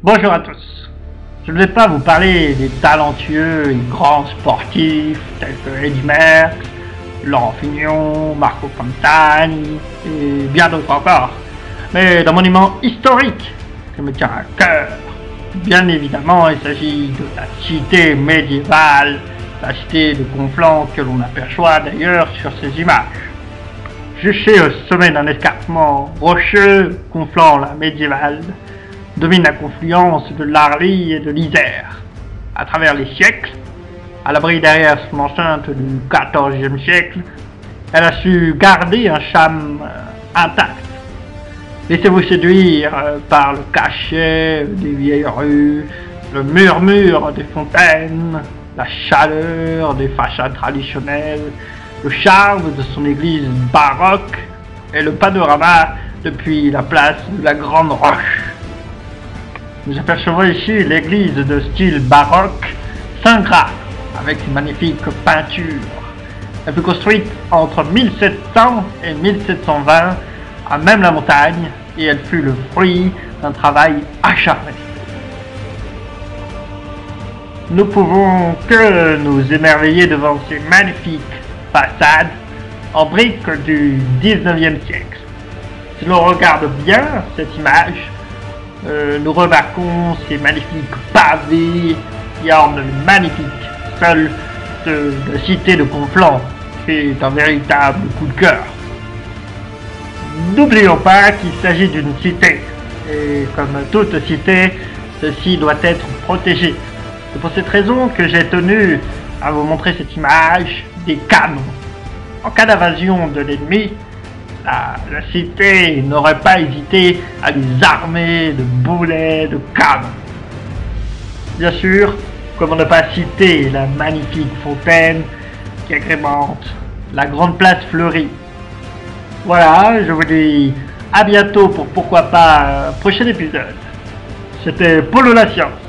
Bonjour à tous. Je ne vais pas vous parler des talentueux et grands sportifs tels que Eddy Merckx, Laurent Fignon, Marco Pantani et bien d'autres encore, mais d'un monument historique qui me tient à cœur. Bien évidemment, il s'agit de la cité médiévale, la cité de Conflans que l'on aperçoit d'ailleurs sur ces images. Juché au sommet d'un escarpement rocheux, Conflans la médiévale domine la confluence de l'Arly et de l'Isère. À travers les siècles, à l'abri derrière son enceinte du XIVe siècle, elle a su garder un charme intact. Laissez-vous séduire par le cachet des vieilles rues, le murmure des fontaines, la chaleur des façades traditionnelles, le charme de son église baroque et le panorama depuis la place de la Grande Roche. Nous apercevons ici l'église de style baroque Saint-Graal avec une magnifique peinture. Elle fut construite entre 1700 et 1720 à même la montagne et elle fut le fruit d'un travail acharné. Nous pouvons que nous émerveiller devant ces magnifiques façades en briques du 19e siècle. Si l'on regarde bien cette image, nous remarquons ces magnifiques pavés qui ornent le magnifique sol de la cité de Conflans, qui est un véritable coup de cœur. N'oublions pas qu'il s'agit d'une cité, et comme toute cité, ceci doit être protégé. C'est pour cette raison que j'ai tenu à vous montrer cette image des canons. En cas d'invasion de l'ennemi, la cité n'aurait pas hésité à les armer de boulets, de canons. Bien sûr, comment ne pas citer la magnifique fontaine qui agrémente la grande place fleurie. Voilà, je vous dis à bientôt pour pourquoi pas un prochain épisode. C'était Polo la Science.